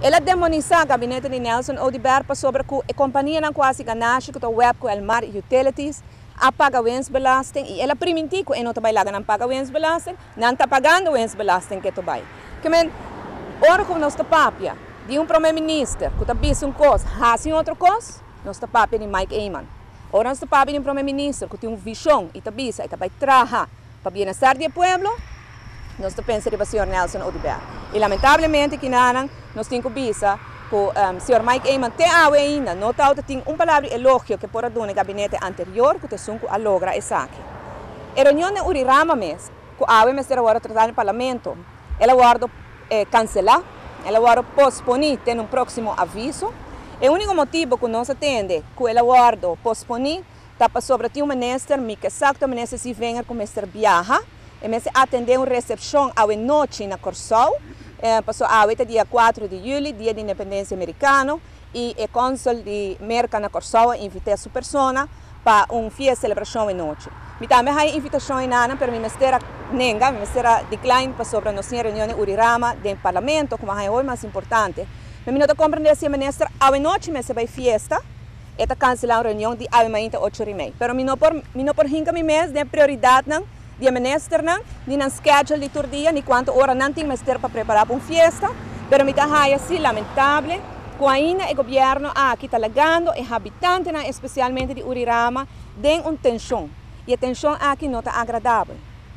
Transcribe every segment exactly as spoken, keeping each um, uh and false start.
Ela demoniza o gabinete de Nelson Odibert para sobre que a companhia não quase ganache com o web com o mar utilities a pagar winstbelasting e ela permitir que não trabalha não paga winstbelasting, não está pagando winstbelasting que tu vai. Que men, ora como nós está papia de um primeiro-ministro que está visto um coisa, faz outra coisa, nós está papia de Mike Eyman. Ora nós está papia de um primeiro-ministro que tem uma visão e está visto, e está vai trabalhar para o bem-estar do povo. Nós pensamos no senhor Nelson Odibert. E lamentavelmente que nós nós temos que pensar que o um, senhor Mike Eyman até ainda não tem uma palavra elogio que por no gabinete anterior que tem que logra isso aqui. A reunião de Urirama mes, que a mes era agora tratar no parlamento, ela agora eh, cancelar, ela agora posponer tem um próximo aviso. E o único motivo que nós atende que ela agora posponer está sobre o ministro, que exatamente se vem com o ministro viaja. E me atendeu uma recepção à noite na Corsol, eh, passou a dia quatro de julho, dia da independência americana, e o cônsul de América na Corsol invitou a sua pessoa para uma festa celebração à noite. Me também há invitação em Nana para o ministério nenga, o ministério decline para sobre a nossa reunião de Urirama do parlamento, como é o mais importante. Mas não compreender se o ministro à noite me se vai festa, e está cancelando a reunião de amanhã oito e meia. Mas não por não por hinca mi mês de prioridade não. Dia minister não, nem na schedule de tur dia, nem quanto hora não tem ministério para preparar para uma festa, pero me dá assim lamentável, que ainda o governo aqui está legando e habitantes, especialmente de Urirama, tem uma tensão, e a tensão aqui não está agradável.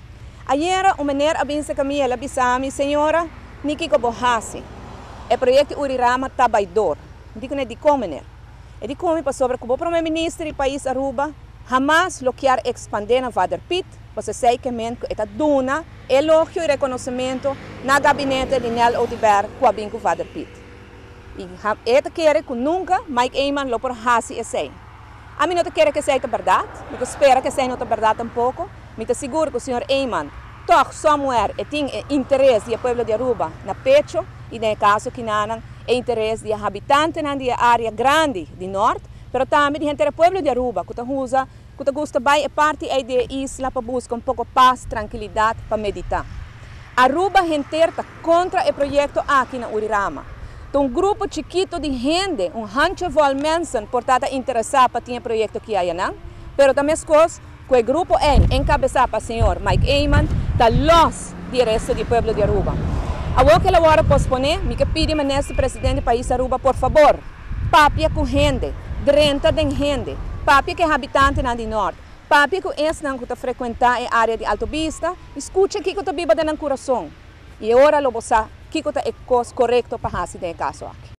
Ayer, uma mulher abençoa comigo, ela disse a mim, senhora, nem que borrasse, o projeto Urirama está baidor, digo nem de como, né? E de como para sobre que o primeiro-ministro do país Aruba, jamais lo quer expandir na Vaderpit, você sei que está dando elogio e reconhecimento no gabinete de Nel Odibert com a vinco Vaderpit. E ele quer que nunca Mike Eyman lo por hasi esse. A mim não quer que seja verdade, eu espero que seja verdade tampouco, mas estou seguro que o senhor Eyman toch somewhere tem interesse do povo de Aruba na pecho e no caso que não é interesse dos habitantes da área grande do norte, mas também de gente do povo de Aruba que usa que gosta de parte da isla para buscar um pouco de paz, tranquilidade para meditar. Aruba inteira está contra o projeto aqui na Urirama. Tem um grupo chiquito de gente, um handful de pessoas, por estar interessado para ter um projeto aqui aí, não? Mas também coisas que o grupo é encabeçado para o senhor Mike Eyman, está longe do resto do povo de Aruba. Agora que ela agora posponer, me pedi ao ministro presidente do país Aruba, por favor, papia com gente, drenta de gente. Papi que é habitante na do norte, papi que é não que frequentar a área de Alto Vista, escute que que viva no coração. E agora lo bosa que que é correto para fazer caso aqui.